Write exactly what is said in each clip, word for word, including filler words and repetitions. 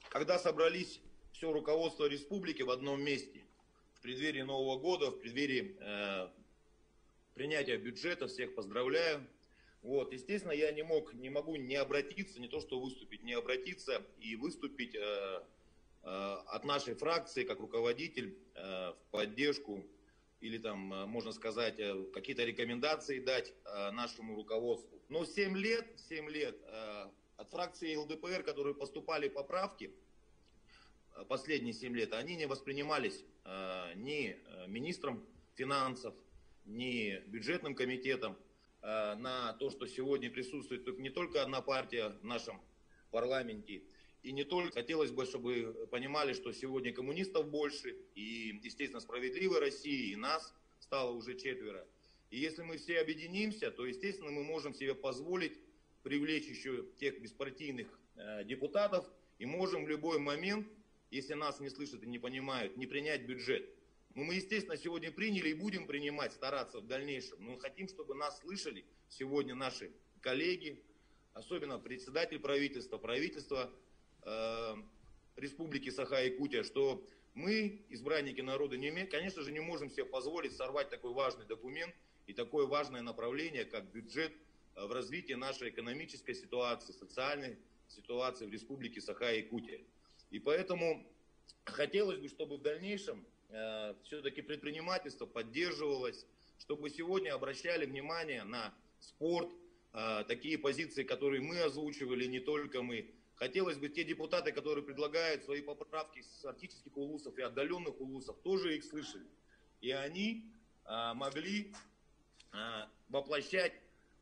Когда собрались все руководство республики в одном месте, в преддверии Нового года, в преддверии э, принятия бюджета, всех поздравляю. Вот, естественно, я не мог, не могу не обратиться, не то что выступить, не обратиться и выступить э, э, от нашей фракции, как руководитель, э, в поддержку или там, э, можно сказать, э, какие-то рекомендации дать э, нашему руководству. Но семь лет, семь лет э, от фракции эл дэ пэ эр, которые поступали поправки, э, последние семь лет, они не воспринимались э, ни министром финансов, ни бюджетным комитетом, на то, что сегодня присутствует не только одна партия в нашем парламенте, и не только. Хотелось бы, чтобы понимали, что сегодня коммунистов больше, и, естественно, справедливой России, и нас стало уже четверо. И если мы все объединимся, то, естественно, мы можем себе позволить привлечь еще тех беспартийных э, депутатов, и можем в любой момент, если нас не слышат и не понимают, не принять бюджет. Ну, мы, естественно, сегодня приняли и будем принимать, стараться в дальнейшем. Но хотим, чтобы нас слышали сегодня наши коллеги, особенно председатель правительства, правительство э, Республики Саха-Якутия, что мы, избранники народа, не имеем, конечно же, не можем себе позволить сорвать такой важный документ и такое важное направление, как бюджет в развитии нашей экономической ситуации, социальной ситуации в Республике Саха-Якутия. И поэтому хотелось бы, чтобы в дальнейшем все-таки предпринимательство поддерживалось, чтобы сегодня обращали внимание на спорт, такие позиции, которые мы озвучивали, не только мы. Хотелось бы те депутаты, которые предлагают свои поправки с арктических улусов и отдаленных улусов, тоже их слышали. И они могли воплощать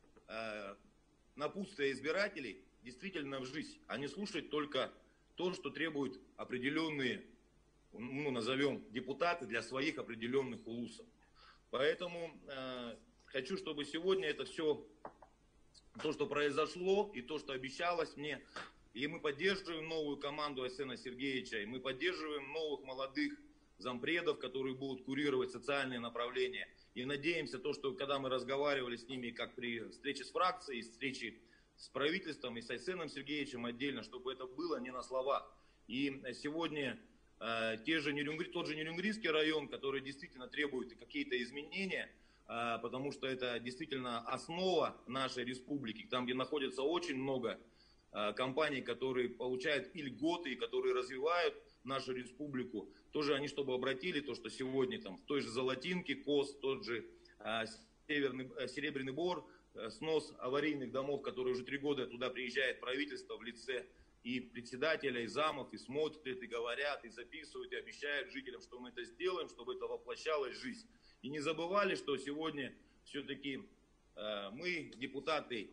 напутствие избирателей действительно в жизнь, а не слушать только то, что требуют определенные, ну, назовем, депутаты для своих определенных улусов. Поэтому э, хочу, чтобы сегодня это все, то, что произошло, и то, что обещалось мне, и мы поддерживаем новую команду Арсена Сергеевича, и мы поддерживаем новых молодых зампредов, которые будут курировать социальные направления. И надеемся, то, что когда мы разговаривали с ними, как при встрече с фракцией, встрече с правительством и с Арсеном Сергеевичем отдельно, чтобы это было не на словах. И сегодня Те же Нерюнгри, тот же Нерюнгрийский район, который действительно требует какие-то изменения, потому что это действительно основа нашей республики, там, где находится очень много компаний, которые получают и льготы, и которые развивают нашу республику. Тоже они, чтобы обратили то, что сегодня там в той же Золотинке, КОС, тот же Северный, Серебряный Бор, снос аварийных домов, которые уже три года туда приезжает правительство в лице и председателя, и замов, и смотрят, и говорят, и записывают, и обещают жителям, что мы это сделаем, чтобы это воплощалось в жизнь. И не забывали, что сегодня все-таки э, мы, депутаты,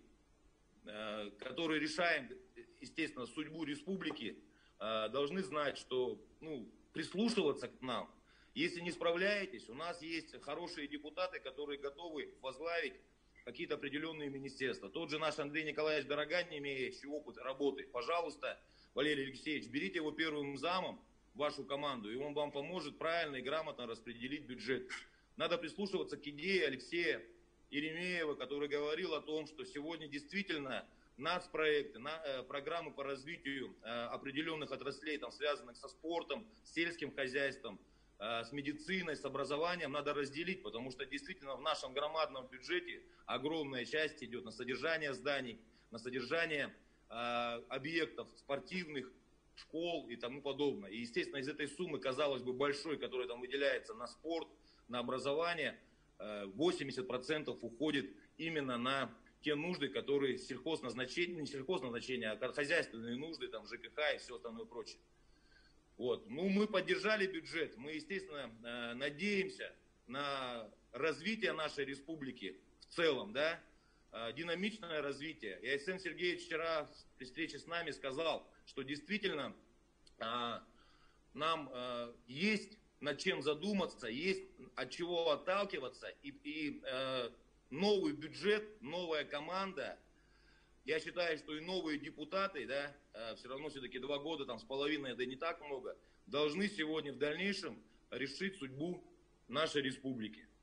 э, которые решаем, естественно, судьбу республики, э, должны знать, что, ну, прислушиваться к нам. Если не справляетесь, у нас есть хорошие депутаты, которые готовы возглавить какие-то определенные министерства. Тот же наш Андрей Николаевич Дорогань, имеющий опыт работы, пожалуйста, Валерий Алексеевич, берите его первым замом в вашу команду, и он вам поможет правильно и грамотно распределить бюджет. Надо прислушиваться к идее Алексея Еремеева, который говорил о том, что сегодня действительно нацпроекты, на, э, программы по развитию э, определенных отраслей, там, связанных со спортом, с сельским хозяйством, с медициной, с образованием надо разделить, потому что действительно в нашем громадном бюджете огромная часть идет на содержание зданий, на содержание э, объектов спортивных, школ и тому подобное. И, естественно, из этой суммы, казалось бы, большой, которая там выделяется на спорт, на образование, э, восемьдесят процентов уходит именно на те нужды, которые сельхозназначение, не сельхозназначение, а хозяйственные нужды, там, ЖКХ и все остальное прочее. Вот. Ну, мы поддержали бюджет, мы, естественно, надеемся на развитие нашей республики в целом, да, динамичное развитие. И Арсен Сергеевич вчера при встрече с нами сказал, что действительно нам есть над чем задуматься, есть от чего отталкиваться, и, и новый бюджет, новая команда. Я считаю, что и новые депутаты, да, все равно все-таки два года там с половиной, это не так много, должны сегодня в дальнейшем решить судьбу нашей республики.